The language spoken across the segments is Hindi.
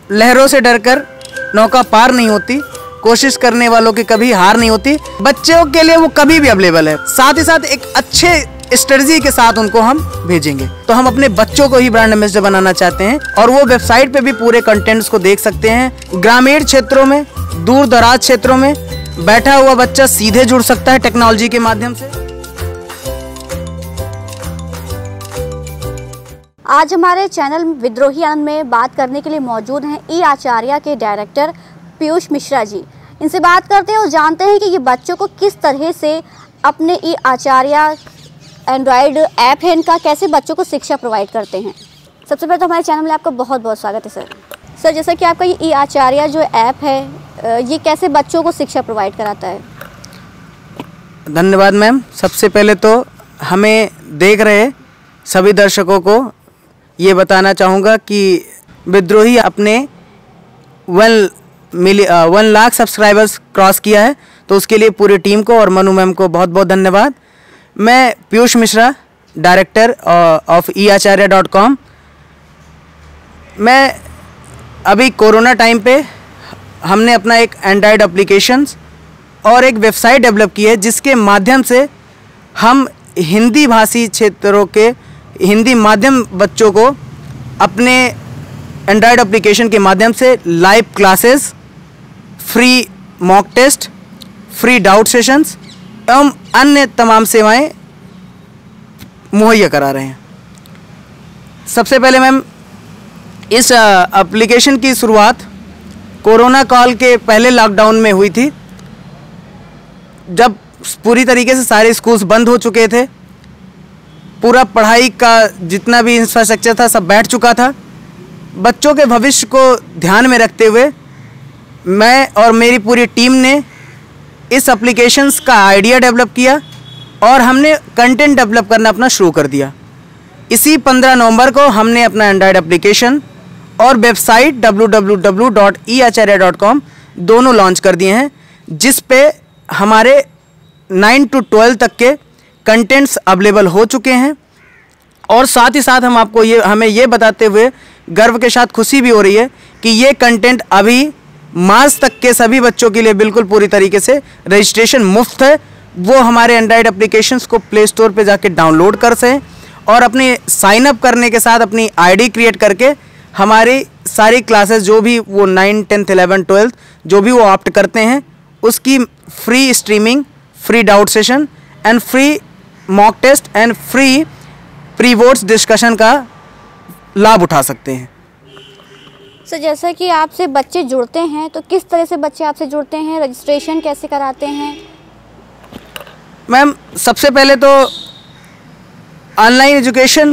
लहरों से डरकर नौका पार नहीं होती, कोशिश करने वालों की कभी हार नहीं होती। बच्चों के लिए वो कभी भी अवेलेबल है। साथ ही साथ एक अच्छे स्ट्रेटजी के साथ उनको हम भेजेंगे। तो हम अपने बच्चों को ही ब्रांड एम्बेसडर बनाना चाहते हैं और वो वेबसाइट पे भी पूरे कंटेंट्स को देख सकते हैं। ग्रामीण क्षेत्रों में, दूर दराज क्षेत्रों में बैठा हुआ बच्चा सीधे जुड़ सकता है टेक्नोलॉजी के माध्यम से। आज हमारे चैनल विद्रोही आनंद में बात करने के लिए मौजूद हैं ई आचार्य के डायरेक्टर पीयूष मिश्रा जी। इनसे बात करते हैं और जानते हैं कि ये बच्चों को किस तरह से अपने ई आचार्य एंड्रॉयड ऐप है इनका कैसे बच्चों को शिक्षा प्रोवाइड करते हैं। सबसे पहले तो हमारे चैनल में आपका बहुत बहुत स्वागत है सर। जैसा कि आपका ये ई आचार्य जो ऐप है ये कैसे बच्चों को शिक्षा प्रोवाइड कराता है? धन्यवाद मैम। सबसे पहले तो हमें देख रहे सभी दर्शकों को ये बताना चाहूँगा कि विद्रोही अपने 1 लाख सब्सक्राइबर्स क्रॉस किया है, तो उसके लिए पूरी टीम को और मनु मैम को बहुत बहुत धन्यवाद। मैं Piyush Mishra, director of eacharya.com। मैं अभी कोरोना टाइम पे हमने अपना एक एंड्रॉयड एप्लीकेशंस और एक वेबसाइट डेवलप की है जिसके माध्यम से हम हिंदी भाषी क्षेत्रों के हिंदी माध्यम बच्चों को अपने एंड्रॉयड एप्लीकेशन के माध्यम से live classes, free mock test, free doubt sessions एवं अन्य तमाम सेवाएं मुहैया करा रहे हैं। सबसे पहले मैम इस एप्लीकेशन की शुरुआत कोरोना काल के पहले लॉकडाउन में हुई थी, जब पूरी तरीके से सारे स्कूल्स बंद हो चुके थे। पूरा पढ़ाई का जितना भी इंफ्रास्ट्रक्चर था सब बैठ चुका था। बच्चों के भविष्य को ध्यान में रखते हुए मैं और मेरी पूरी टीम ने इस एप्लीकेशंस का आइडिया डेवलप किया और हमने कंटेंट डेवलप करना अपना शुरू कर दिया। इसी 15 नवंबर को हमने अपना एंड्रॉयड एप्लीकेशन और वेबसाइट www.eacharya.com दोनों लॉन्च कर दिए हैं, जिस पे हमारे 9 to 12 तक के कंटेंट्स अवेलेबल हो चुके हैं। और साथ ही साथ हमें ये बताते हुए गर्व के साथ खुशी भी हो रही है कि ये कंटेंट अभी मार्च तक के सभी बच्चों के लिए बिल्कुल पूरी तरीके से रजिस्ट्रेशन मुफ्त है। वो हमारे एंड्रॉयड एप्लीकेशंस को प्ले स्टोर पे जाके डाउनलोड कर सकें और अपने साइन अप करने के साथ अपनी आईडी क्रिएट करके हमारी सारी क्लासेस जो भी वो 9, 10th, 11th, 12th जो भी वो ऑप्ट करते हैं उसकी free streaming, free doubt session and free mock test and free pre boards discussion का लाभ उठा सकते हैं। सर जैसा कि आपसे बच्चे जुड़ते हैं तो किस तरह से बच्चे आपसे जुड़ते हैं, रजिस्ट्रेशन कैसे कराते हैं? मैम सबसे पहले तो ऑनलाइन एजुकेशन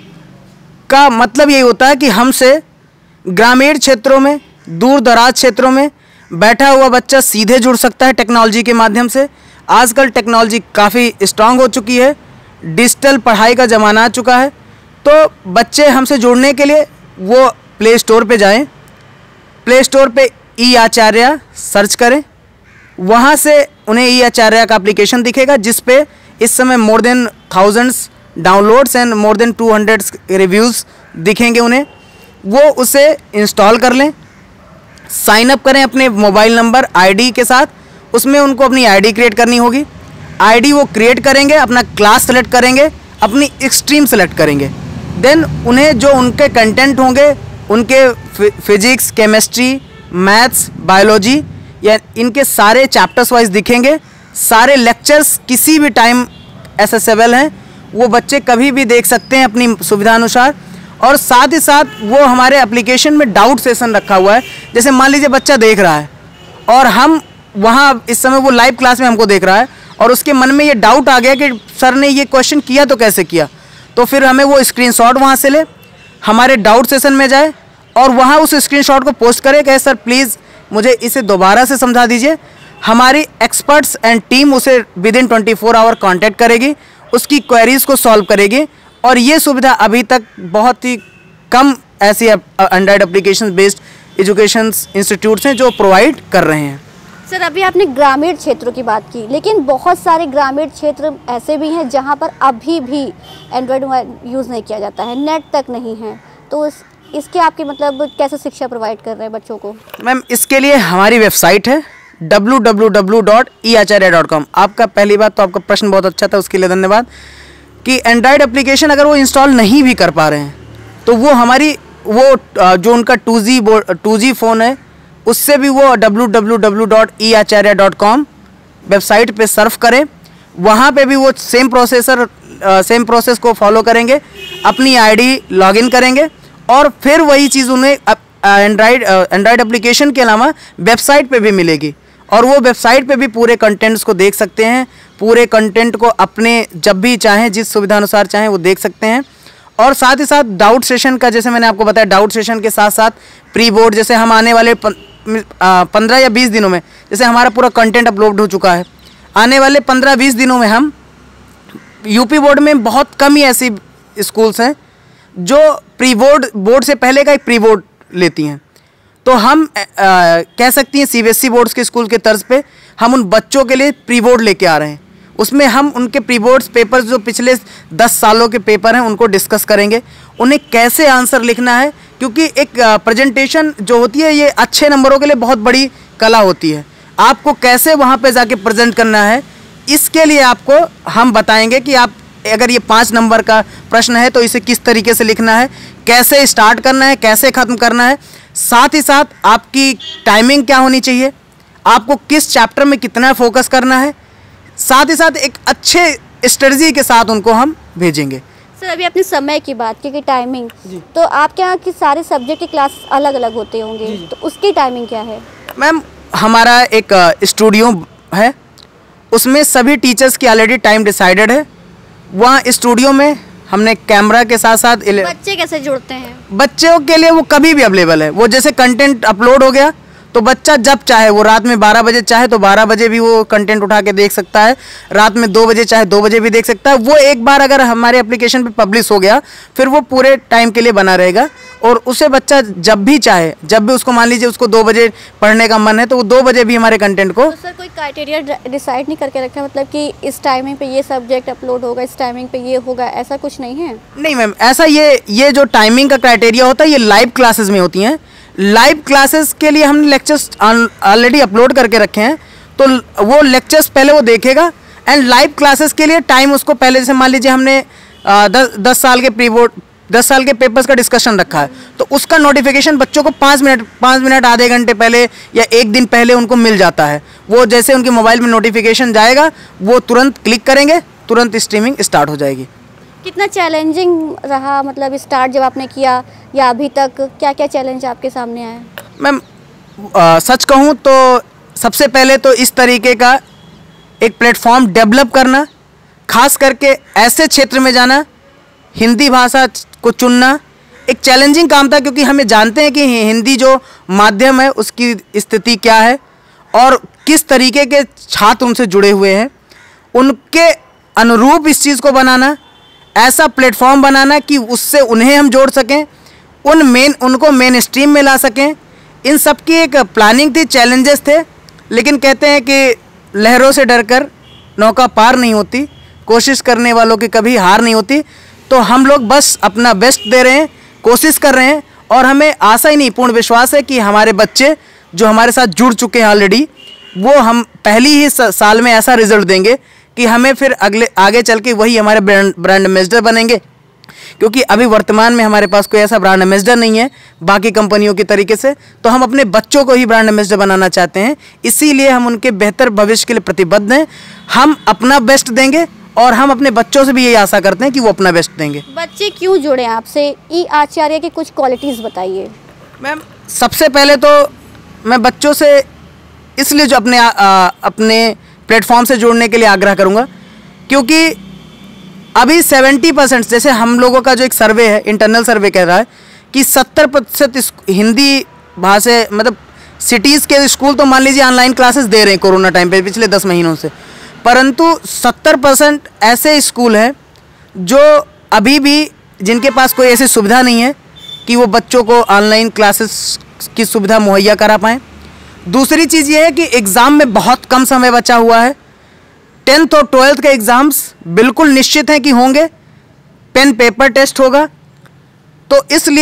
का मतलब यही होता है कि हमसे ग्रामीण क्षेत्रों में, दूर दराज क्षेत्रों में बैठा हुआ बच्चा सीधे जुड़ सकता है टेक्नोलॉजी के माध्यम से। आजकल टेक्नोलॉजी काफ़ी स्ट्रांग हो चुकी है, डिजिटल पढ़ाई का ज़माना आ चुका है। तो बच्चे हमसे जुड़ने के लिए वो प्ले स्टोर पे जाएं, प्ले स्टोर पे ई आचार्य सर्च करें, वहाँ से उन्हें ई आचार्य का एप्लीकेशन दिखेगा जिस पे इस समय more than 1000 downloads and more than 200 reviews दिखेंगे उन्हें। वो उसे इंस्टॉल कर लें, साइन अप करें अपने मोबाइल नंबर आईडी के साथ। उसमें उनको अपनी आईडी क्रिएट करनी होगी। आईडी वो क्रिएट करेंगे, अपना क्लास सेलेक्ट करेंगे, अपनी स्ट्रीम सेलेक्ट करेंगे। देन उन्हें जो उनके कंटेंट होंगे, उनके फिजिक्स, केमिस्ट्री, मैथ्स, बायोलॉजी या इनके सारे चैप्टर्स वाइज दिखेंगे। सारे लेक्चर्स किसी भी टाइम एक्सेसिबल हैं, वो बच्चे कभी भी देख सकते हैं अपनी सुविधा अनुसार। और साथ ही साथ वो हमारे एप्लीकेशन में डाउट सेशन रखा हुआ है। जैसे मान लीजिए बच्चा देख रहा है और हम वहाँ इस समय वो लाइव क्लास में हमको देख रहा है और उसके मन में ये डाउट आ गया कि सर ने ये क्वेश्चन किया तो कैसे किया, तो फिर हमें वो स्क्रीनशॉट वहाँ से ले, हमारे डाउट सेशन में जाए और वहाँ उस स्क्रीनशॉट को पोस्ट करे कि सर प्लीज़ मुझे इसे दोबारा से समझा दीजिए। हमारी एक्सपर्ट्स एंड टीम उसे विदिन 24 आवर कॉन्टैक्ट करेगी, उसकी क्वेरीज़ को सॉल्व करेगी। और ये सुविधा अभी तक बहुत ही कम ऐसी android application based education institutes हैं जो प्रोवाइड कर रहे हैं। सर अभी आपने ग्रामीण क्षेत्रों की बात की, लेकिन बहुत सारे ग्रामीण क्षेत्र ऐसे भी हैं जहां पर अभी भी एंड्रॉयड यूज़ नहीं किया जाता है, नेट तक नहीं है। तो इसके आपके मतलब कैसे शिक्षा प्रोवाइड कर रहे हैं बच्चों को? मैम इसके लिए हमारी वेबसाइट है www.eacharya.com। आपका पहली बात तो आपका प्रश्न बहुत अच्छा था, उसके लिए धन्यवाद। कि एंड्रॉयड एप्लीकेशन अगर वो इंस्टॉल नहीं भी कर पा रहे हैं तो वो हमारी जो उनका 2G फ़ोन है उससे भी वो www.eacharya.com वेबसाइट पे सर्फ करें। वहाँ पे भी वो सेम प्रोसेस को फॉलो करेंगे, अपनी आईडी लॉगिन करेंगे और फिर वही चीज़ उन्हें एंड्रॉयड एप्लीकेशन के अलावा वेबसाइट पे भी मिलेगी और वो वेबसाइट पे भी पूरे कंटेंट्स को देख सकते हैं। पूरे कंटेंट को अपने जब भी चाहें, जिस सुविधा अनुसार चाहें वो देख सकते हैं। और साथ ही साथ डाउट सेशन का, जैसे मैंने आपको बताया, डाउट सेशन के साथ साथ प्री बोर्ड, जैसे हम आने वाले 15 या 20 दिनों में, जैसे हमारा पूरा कंटेंट अपलोड हो चुका है, आने वाले 15-20 दिनों में हम यूपी बोर्ड में बहुत कम ही ऐसी स्कूल्स हैं जो प्री बोर्ड से पहले का एक प्री बोर्ड लेती हैं। तो हम कह सकती हैं सीबीएसई बोर्ड्स के स्कूल के तर्ज पे हम उन बच्चों के लिए प्री बोर्ड लेके आ रहे हैं। उसमें हम उनके प्री बोर्ड्स पेपर्स जो पिछले 10 सालों के पेपर हैं उनको डिस्कस करेंगे, उन्हें कैसे आंसर लिखना है, क्योंकि एक प्रेजेंटेशन जो होती है ये अच्छे नंबरों के लिए बहुत बड़ी कला होती है। आपको कैसे वहाँ पे जाके प्रेजेंट करना है, इसके लिए आपको हम बताएंगे कि आप अगर ये 5 नंबर का प्रश्न है तो इसे किस तरीके से लिखना है, कैसे स्टार्ट करना है, कैसे ख़त्म करना है। साथ ही साथ आपकी टाइमिंग क्या होनी चाहिए, आपको किस चैप्टर में कितना फोकस करना है, साथ ही साथ एक अच्छे स्ट्रेटजी के साथ उनको हम भेजेंगे। सर अभी अपने समय की बात की कि टाइमिंग, तो आपके यहाँ की सारे सब्जेक्ट की क्लास अलग अलग होते होंगे, तो उसकी टाइमिंग क्या है? मैम हमारा एक स्टूडियो है, उसमें सभी टीचर्स की ऑलरेडी टाइम डिसाइडेड है। वहाँ स्टूडियो में हमने कैमरा के साथ साथ बच्चे कैसे जुड़ते हैं? बच्चों के लिए वो कभी भी अवेलेबल है। वो जैसे कंटेंट अपलोड हो गया तो बच्चा जब चाहे, वो रात में 12 बजे चाहे तो 12 बजे भी वो कंटेंट उठा के देख सकता है, रात में 2 बजे चाहे 2 बजे भी देख सकता है। वो एक बार अगर हमारे एप्लीकेशन पे पब्लिश हो गया फिर वो पूरे टाइम के लिए बना रहेगा और उसे बच्चा जब भी चाहे, जब भी उसको मान लीजिए उसको 2 बजे पढ़ने का मन है तो वो 2 बजे भी हमारे कंटेंट को। तो सर कोई क्राइटेरिया डिसाइड नहीं करके रखा, मतलब कि इस टाइमिंग पे ये सब्जेक्ट अपलोड होगा, इस टाइमिंग पे ये होगा, ऐसा कुछ नहीं है? नहीं मैम, ऐसा ये जो टाइमिंग का क्राइटेरिया होता है ये लाइव क्लासेस में होती हैं। लाइव क्लासेस के लिए हमने लेक्चर्स ऑलरेडी अपलोड करके रखे हैं, तो वो लेक्चर्स पहले वो देखेगा एंड लाइव क्लासेस के लिए टाइम उसको पहले, जैसे मान लीजिए हमने 10 साल के प्री बोर्ड 10 साल के पेपर्स का डिस्कशन रखा है तो उसका नोटिफिकेशन बच्चों को 5 मिनट आधे घंटे पहले या 1 दिन पहले उनको मिल जाता है। वो जैसे उनके मोबाइल में नोटिफिकेशन जाएगा वो तुरंत क्लिक करेंगे, तुरंत स्ट्रीमिंग स्टार्ट हो जाएगी। कितना चैलेंजिंग रहा, मतलब स्टार्ट जब आपने किया या अभी तक क्या क्या चैलेंज आपके सामने आए? मैम सच कहूँ तो सबसे पहले तो इस तरीके का एक प्लेटफॉर्म डेवलप करना, खास करके ऐसे क्षेत्र में जाना, हिंदी भाषा को चुनना एक चैलेंजिंग काम था, क्योंकि हमें जानते हैं कि हिंदी जो माध्यम है उसकी स्थिति क्या है और किस तरीके के छात्र उनसे जुड़े हुए हैं। उनके अनुरूप इस चीज़ को बनाना, ऐसा प्लेटफॉर्म बनाना कि उससे उन्हें हम जोड़ सकें, उनको मेन स्ट्रीम में ला सकें, इन सब की एक प्लानिंग थी, चैलेंजेस थे। लेकिन कहते हैं कि लहरों से डरकर नौका पार नहीं होती, कोशिश करने वालों की कभी हार नहीं होती। तो हम लोग बस अपना बेस्ट दे रहे हैं, कोशिश कर रहे हैं और हमें आशा ही नहीं पूर्ण विश्वास है कि हमारे बच्चे जो हमारे साथ जुड़ चुके हैं ऑलरेडी, वो हम पहली ही साल में ऐसा रिजल्ट देंगे कि हमें फिर आगे चल के वही हमारे ब्रांड एम्बेसडर बनेंगे। क्योंकि अभी वर्तमान में हमारे पास कोई ऐसा ब्रांड एम्बेसडर नहीं है बाकी कंपनियों की तरीके से, तो हम अपने बच्चों को ही ब्रांड एम्बेसडर बनाना चाहते हैं। इसीलिए हम उनके बेहतर भविष्य के लिए प्रतिबद्ध हैं। हम अपना बेस्ट देंगे और हम अपने बच्चों से भी यही आशा करते हैं कि वो अपना बेस्ट देंगे। बच्चे क्यों जुड़े आपसे? ई आचार्य की कुछ क्वालिटीज़ बताइए। मैम सबसे पहले तो मैं बच्चों से इसलिए जो अपने प्लेटफॉर्म से जुड़ने के लिए आग्रह करूँगा, क्योंकि अभी 70% जैसे हम लोगों का जो एक सर्वे है, इंटरनल सर्वे कह रहा है कि 70% हिंदी भाषा, मतलब सिटीज़ के स्कूल तो मान लीजिए ऑनलाइन क्लासेस दे रहे हैं कोरोना टाइम पे पिछले 10 महीनों से, परंतु 70% ऐसे स्कूल हैं जो अभी भी जिनके पास कोई ऐसी सुविधा नहीं है कि वो बच्चों को ऑनलाइन क्लासेस की सुविधा मुहैया करा पाएँ। दूसरी चीज़ ये है कि एग्ज़ाम में बहुत कम समय बचा हुआ है। 10th और 12th के एग्ज़ाम्स बिल्कुल निश्चित हैं कि होंगे, पेन पेपर टेस्ट होगा, तो इसलिए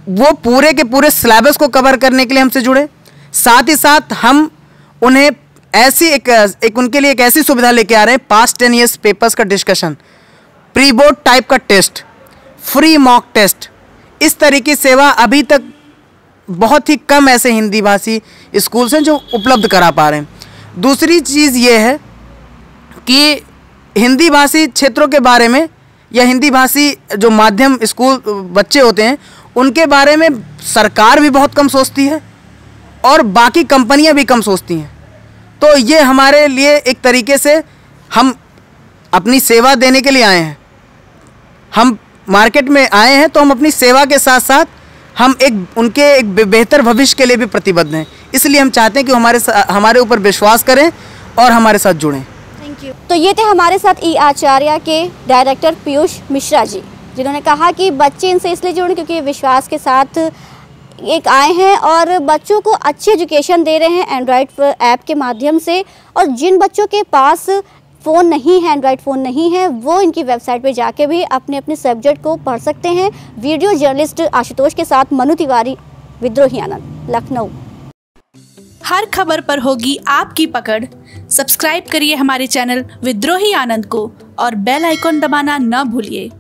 वो पूरे के पूरे सिलेबस को कवर करने के लिए हमसे जुड़े। साथ ही साथ हम उन्हें ऐसी एक उनके लिए एक ऐसी सुविधा लेके आ रहे हैं, पास्ट 10 ईयर्स पेपर्स का डिस्कशन, प्री बोर्ड टाइप का टेस्ट, फ्री मॉक टेस्ट। इस तरह की सेवा अभी तक बहुत ही कम ऐसे हिंदी भाषी स्कूल्स हैं जो उपलब्ध करा पा रहे हैं। दूसरी चीज़ ये है कि हिंदी भाषी क्षेत्रों के बारे में या हिंदी भाषी जो माध्यम स्कूल बच्चे होते हैं उनके बारे में सरकार भी बहुत कम सोचती है और बाकी कंपनियां भी कम सोचती हैं। तो ये हमारे लिए एक तरीके से हम अपनी सेवा देने के लिए आए हैं। हम मार्केट में आए हैं तो हम अपनी सेवा के साथ साथ हम उनके एक बेहतर भविष्य के लिए भी प्रतिबद्ध हैं। इसलिए हम चाहते हैं कि हमारे ऊपर विश्वास करें और हमारे साथ जुड़ें। Thank you. तो ये थे हमारे साथ ई आचार्य के डायरेक्टर पीयूष मिश्रा जी, जिन्होंने कहा कि बच्चे इनसे इसलिए जुड़े क्योंकि विश्वास के साथ एक आए हैं और बच्चों को अच्छी एजुकेशन दे रहे हैं एंड्रॉयड ऐप के माध्यम से। और जिन बच्चों के पास फ़ोन नहीं है, एंड्रॉयड फ़ोन नहीं है, वो इनकी वेबसाइट पे जाके भी अपने अपने सब्जेक्ट को पढ़ सकते हैं। वीडियो जर्नलिस्ट आशुतोष के साथ मनु तिवारी, विद्रोही आनंद, लखनऊ। हर खबर पर होगी आपकी पकड़। सब्सक्राइब करिए हमारे चैनल विद्रोही आनंद को और बेल आइकॉन दबाना न भूलिए।